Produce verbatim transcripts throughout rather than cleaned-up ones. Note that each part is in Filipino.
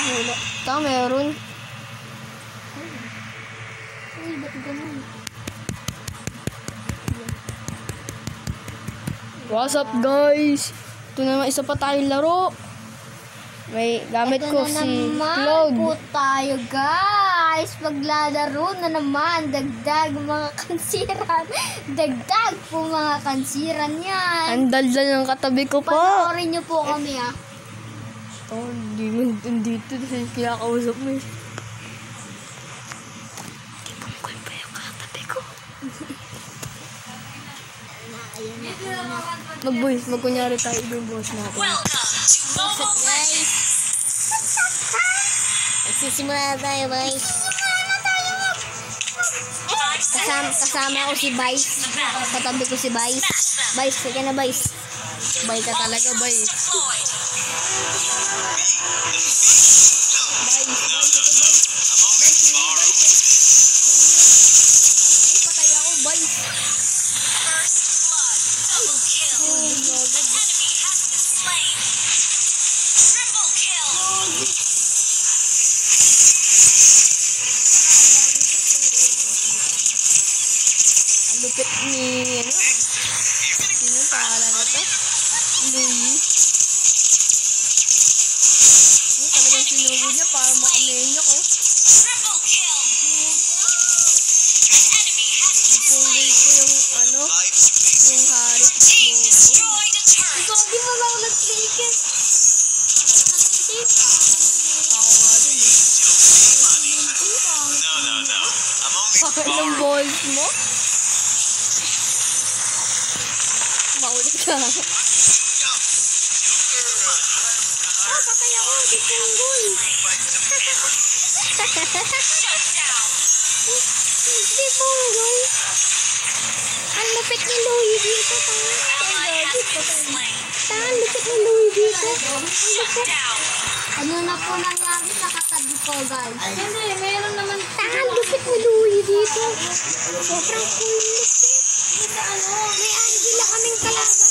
Wala. Tama, meron. Uy, ba't ganun? What's up guys? Ito naman isa pa tayong laro. May gamit Ito ko na si naman Claude. po tayo guys. Maglalaro na naman. Dagdag mga kansiran. Dagdag po mga kansiran yan. Ang daldal ng katabi ko po. Panoorin niyo po kami ah. Oh, hindi mo dito kasi kaya kausap mo eh. Kung pa yung katabi ko. Mag-boys, mag-kunyari tayo yung boss natin. Guys. Nagsisimula na tayo guys. Kasama, kasama ko si Vice. Katabi ko si Vice. Vice, sige na Vice. Bay ka talaga, bay. Patay ako, Vice. Ang lupit ni, ano? Sino yung pangalan na to? Louie. Ano talagang sinubo niya para makamenyo ko. Ipungay ko yung, ano? Yung harit. Ikaw, di ba ba ako nag-ticket? Ako nga din eh. Bakit ng balls mo? Maulit ka. Oh, patay ako. Di punggol. Di punggol. Ang lupit ni Louie dito. Ang lupit ni Louie dito. Ang lupit. Ano na po nangyari sa katabi ko, guys? Hindi, meron naman. Ang lupit ni Louie dito. Sobrang cool lupit. Ano, may Angela kaming kalaban.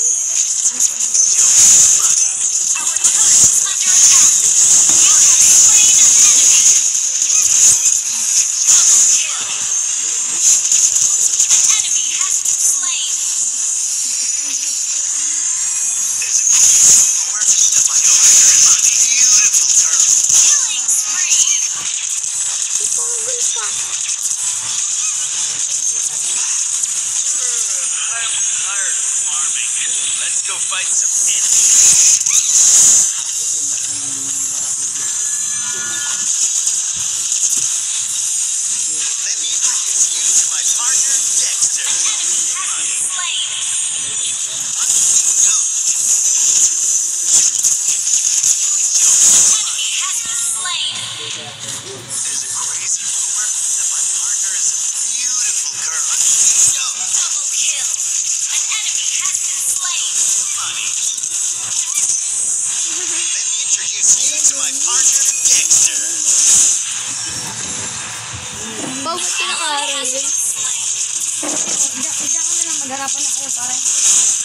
Bakit kinakaroon yun? Diyan ko na lang magharapan na kayo para hindi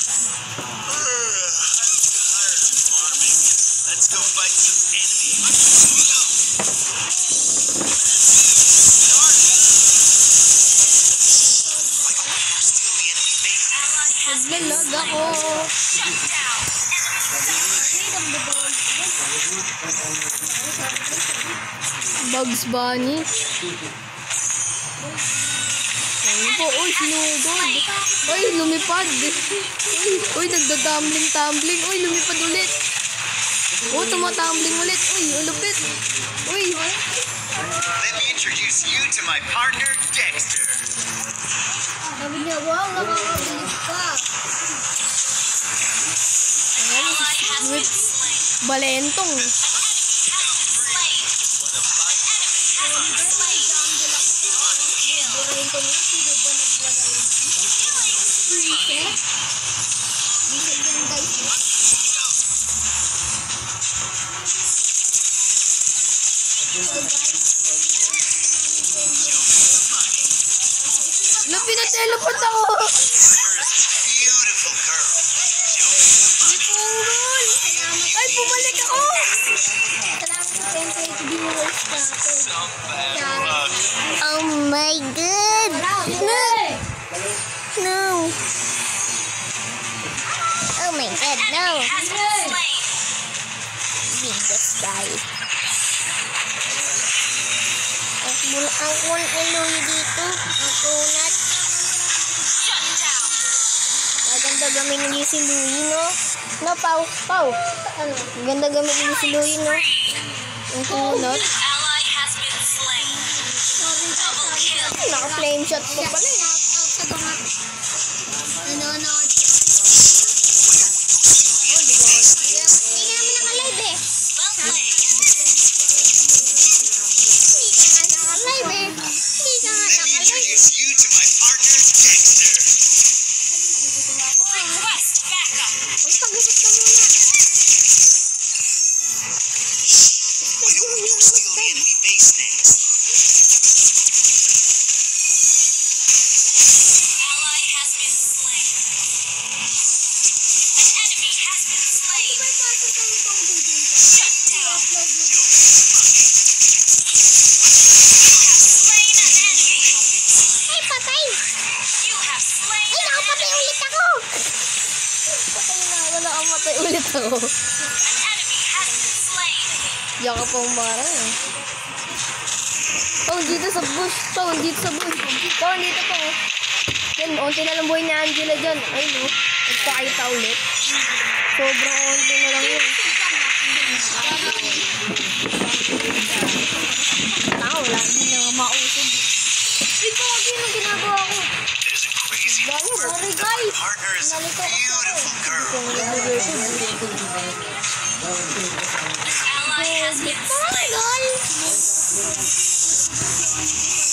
Let's go fight some enemies. Naglalag ako. Bugs Bunny. Ayun po, uy, sinugod. Uy, lumipad. Uy, uy, nagda-tumbling-tumbling. Uy, lumipad ulit. Oh, tumatumbling ulit. Uy, ulupit. Uy. Let me introduce you to my partner, Dexter. Sabi niya, wow, nakakabilis ka. With balentong. Na pinateleport ako. Beautiful girl. Ay, bumalik ako. Salamat ten K viewers natin. Some bad luck. Oh my God! No! No! Oh my God, no! Biggest guy. Ang mul- ang kun eloy dito. Ang kunat. Maganda gamit ni si Louie, no? No, Pau. Pau. Ano? Maganda gamit ni si Louie, no? Ang kunat. Ally has been slain. Double kill. Naka-flame shot ko pala eh. Sa mga nanonood. Hindi ka naman naka-live eh. Well played. Hindi ka nga naka-live eh. Hindi ka nga Let me naka-live. introduce you to my partner, Dexter. Request backup. Magpagupit ka muna. We'll, we'll steal the enemy base next. Ally has been slain. An enemy has been slain. Shut down. Slain an enemy. Ay, patay! You have slain Ay, an nakapatay enemy. ulit ako! Patay na, wala kang matay ulit ako. An enemy has been slain. Diyan ka pa umara eh. Pao, dito sa bush. Pao, dito sa bush. Pao, dito pa oh. Yan, onti na lang buhay ni Angela dyan. Ay no, nagpakita ulit. Sobrang onti na lang yun. Tao, lagi na nga mausog. Ay, pagi nung ginagawa ko. There's a crazy Sorry, rumor sorry, that my guys. partner is a Nalito ako beautiful girl. Ally has been slain. Lol!